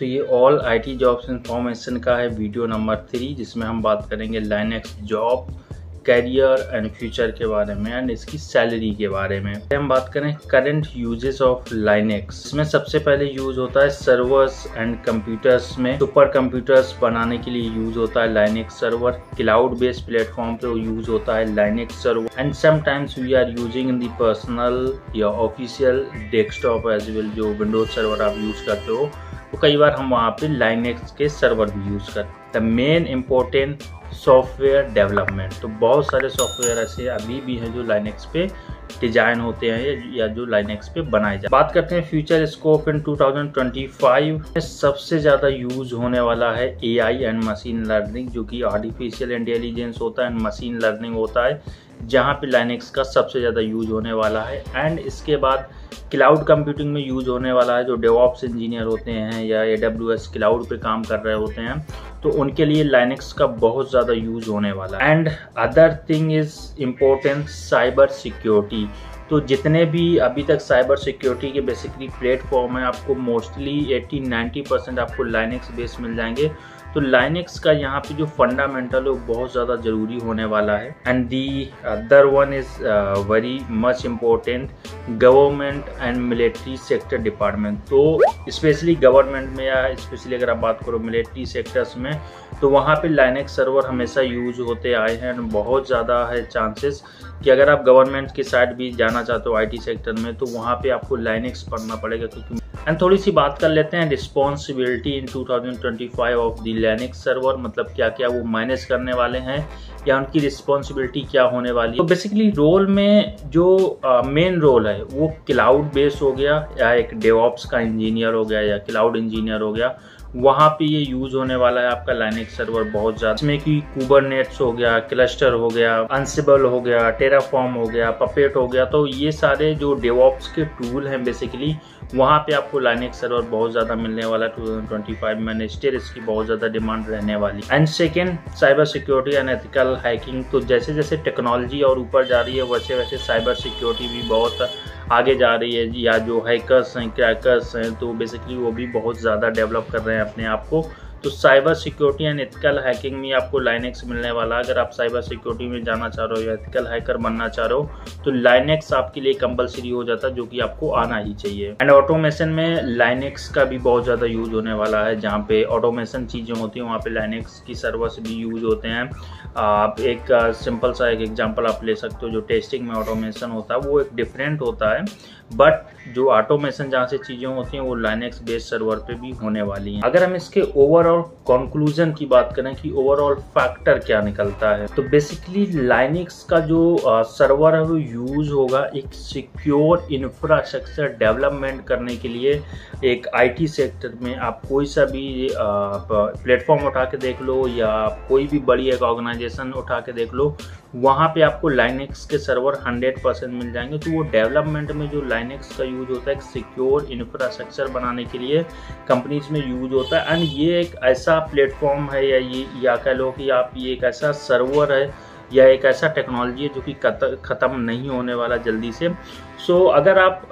तो ये all IT jobs information का है वीडियो नंबर 3, जिसमें हम बात करेंगे Linux job, career and future के बारे में एंड इसकी सैलरी के बारे में। हम बात करें करंट यूजेस ऑफ लाइनेक्स। इसमें सबसे पहले यूज होता है सर्वर्स एंड कंप्यूटर्स में। सुपर कंप्यूटर्स बनाने के लिए यूज होता है Linux server. Cloud based platform पे यूज होता है Linux server and sometimes we are using in the personal या ऑफिशियल डेस्कटॉप एज वेल। जो विंडोज सर्वर आप यूज करते हो तो कई बार हम वहाँ पे लाइनेक्स के सर्वर भी यूज करते हैं। The main important software development, तो बहुत सारे सॉफ्टवेयर ऐसे अभी भी हैं जो लाइनेक्स पे डिजाइन होते हैं या जो लाइनेक्स पे बनाए जाते हैं। बात करते हैं फ्यूचर स्कोप इन 2025 में सबसे ज़्यादा यूज होने वाला है एआई एंड मशीन लर्निंग, जो कि आर्टिफिशियल इंटेलिजेंस होता है एंड मशीन लर्निंग होता है, जहाँ पे लाइनेक्स का सबसे ज़्यादा यूज होने वाला है। एंड इसके बाद क्लाउड कंप्यूटिंग में यूज होने वाला है। जो डेवऑप्स इंजीनियर होते हैं या AWS क्लाउड पे काम कर रहे होते हैं तो उनके लिए लाइनेक्स का बहुत ज़्यादा यूज होने वाला है। And other thing is important cyber security. तो जितने भी अभी तक साइबर सिक्योरिटी के बेसिकली प्लेटफॉर्म है, आपको मोस्टली 80-90% आपको लाइनेक्स बेस मिल जाएंगे। तो लाइनेक्स का यहाँ पे जो फंडामेंटल है वो बहुत ज़्यादा ज़रूरी होने वाला है। And the other one is very much important government and military sector department. तो स्पेशली गवर्नमेंट में या स्पेशली अगर आप बात करो मिलिट्री सेक्टर्स में, तो वहाँ पे लाइनेक्स सर्वर हमेशा यूज होते आए हैं। एंड बहुत ज़्यादा है चांसेस कि अगर आप गवर्नमेंट के साइड भी जाना चाहते हो IT सेक्टर में, तो वहाँ पे आपको लाइनेक्स पढ़ना पड़ेगा। क्योंकि एंड थोड़ी सी बात कर लेते हैं responsibility in 2025 of the Linux server, मतलब क्या क्या वो मैनेज करने वाले हैं या उनकी रिस्पॉन्सिबिलिटी क्या होने वाली है। तो बेसिकली रोल में जो मेन रोल है वो क्लाउड बेस हो गया या एक डेवऑप्स का इंजीनियर हो गया या क्लाउड इंजीनियर हो गया, वहाँ पे ये यूज होने वाला है आपका लाइनेक्स सर्वर बहुत ज़्यादा। इसमें कि कुबरनेट्स हो गया, क्लस्टर हो गया, अंसिबल हो गया, टेराफॉर्म हो गया, पपेट हो गया, तो ये सारे जो डेवऑप्स के टूल हैं बेसिकली वहाँ पे आपको लाइनेक्स सर्वर बहुत ज़्यादा मिलने वाला 2025 में। नेक्स्ट ईयर इसकी बहुत ज़्यादा डिमांड रहने वाली। And second cyber security and ethical hacking. तो जैसे जैसे टेक्नोलॉजी और ऊपर जा रही है वैसे वैसे साइबर सिक्योरिटी भी बहुत आगे जा रही है। या जो हैकर्स हैं, क्रैकर्स हैं, तो बेसिकली वो भी बहुत ज़्यादा डेवलप कर रहे हैं अपने आप को। तो cyber security and ethical hacking में आपको लाइनेक्स मिलने वाला है। अगर आप साइबर सिक्योरिटी में जाना चाह रहे हो या एथिकल हैकर बनना चाह रहे हो तो लाइनेक्स आपके लिए कंपलसरी हो जाता है, जो कि आपको आना ही चाहिए। एंड ऑटोमेशन में लाइनेक्स का भी बहुत ज़्यादा यूज होने वाला है। जहाँ पे ऑटोमेशन चीज़ें होती हैं वहाँ पे लाइनेक्स की सर्वर्स भी यूज होते हैं। आप एक सिंपल सा एक एग्जांपल आप ले सकते हो। जो टेस्टिंग में ऑटोमेशन होता है वो एक डिफरेंट होता है, बट जो ऑटोमेशन जहाँ से चीज़ें होती हैं वो लाइनेक्स बेस्ड सर्वर पे भी होने वाली हैं। अगर हम इसके ओवरऑल कंक्लूजन की बात करें कि ओवरऑल फैक्टर क्या निकलता है, तो बेसिकली लाइनेक्स का जो सर्वर है वो यूज होगा एक सिक्योर इंफ्रास्ट्रक्चर डेवलपमेंट करने के लिए। एक IT सेक्टर में आप कोई सा भी प्लेटफॉर्म उठा के देख लो या कोई भी बड़ी एक ऑर्गेनाइजेशन उठा के देख लो, वहाँ पे आपको लाइनेक्स के सर्वर 100% मिल जाएंगे। तो वो डेवलपमेंट में जो लाइनेक्स का यूज होता है एक सिक्योर इंफ्रास्ट्रक्चर बनाने के लिए कंपनीज में यूज होता है। एंड ये एक ऐसा प्लेटफॉर्म है या कह लो कि आप ये एक ऐसा सर्वर है या एक ऐसा टेक्नोलॉजी है जो कि ख़त्म नहीं होने वाला जल्दी से। सो अगर आप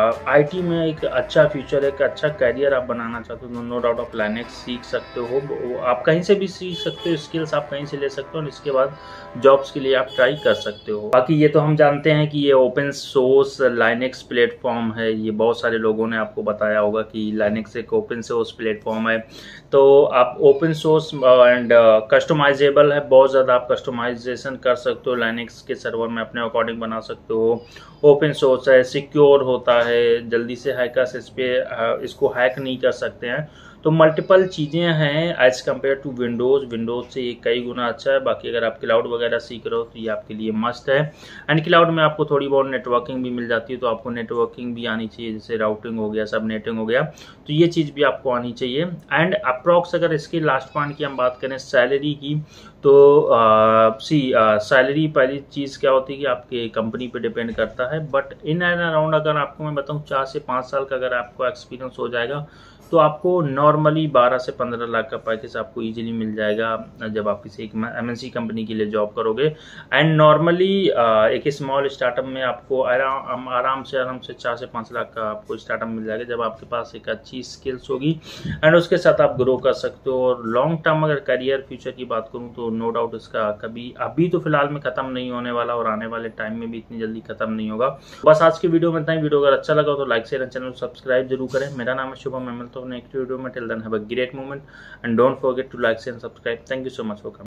IT में एक अच्छा फ्यूचर, एक अच्छा कैरियर आप बनाना चाहते हो तो नो डाउट आप लाइनेक्स सीख सकते हो। आप कहीं से भी सीख सकते हो, स्किल्स आप कहीं से ले सकते हो और इसके बाद जॉब्स के लिए आप ट्राई कर सकते हो। बाकी ये तो हम जानते हैं कि ये ओपन सोर्स लाइनेक्स प्लेटफॉर्म है। ये बहुत सारे लोगों ने आपको बताया होगा कि लाइनेक्स एक ओपन सोर्स प्लेटफॉर्म है। तो आप ओपन सोर्स एंड कस्टमाइजेबल है, बहुत ज़्यादा आप कस्टमाइजेशन कर सकते हो लाइनेक्स के सर्वर में, अपने अकॉर्डिंग बना सकते हो। ओपन सोर्स है, सिक्योर होता है, जल्दी से हैकर्स इसको हैक नहीं कर सकते हैं। तो मल्टीपल चीज़ें हैं एज कम्पेयर टू विंडोज़ से ये कई गुना अच्छा है। बाकी अगर आप क्लाउड वगैरह सीख रहे हो तो ये आपके लिए मस्ट है। एंड क्लाउड में आपको थोड़ी बहुत नेटवर्किंग भी मिल जाती है, तो आपको नेटवर्किंग भी आनी चाहिए, जैसे राउटिंग हो गया, सब नेटिंग हो गया, तो ये चीज़ भी आपको आनी चाहिए। एंड अप्रॉक्स अगर इसकी लास्ट पॉइंट की हम बात करें सैलरी की, तो सैलरी पहली चीज़ क्या होती है कि आपके कंपनी पे डिपेंड करता है, बट इन एंड अराउंड अगर आपको मैं बताऊँ 4 से 5 साल का अगर आपको एक्सपीरियंस हो जाएगा तो आपको नॉर्मली 12 से 15 लाख का पैकेज आपको इजीली मिल जाएगा जब आप किसी एक MNC कंपनी के लिए जॉब करोगे। एंड नॉर्मली एक स्मॉल स्टार्टअप में आपको आराम से 4 से 5 लाख का आपको स्टार्टअप मिल जाएगा जब आपके पास एक अच्छी स्किल्स होगी एंड उसके साथ आप ग्रो कर सकते हो। और लॉन्ग टर्म अगर करियर फ्यूचर की बात करूँ तो नो डाउट इसका कभी अभी तो फिलहाल में खत्म नहीं होने वाला और आने वाले टाइम में भी इतनी जल्दी खत्म नहीं होगा। बस आज की वीडियो में इतना ही। वीडियो अगर अच्छा लगा तो लाइक शेयर एंड चैनल को सब्सक्राइब जरूर करें। मेरा नाम है शुभम, मैं मिलता हूं नेक्स्ट वीडियो में। Till then have a great moment and don't forget to like share and subscribe. Thank you so much for coming.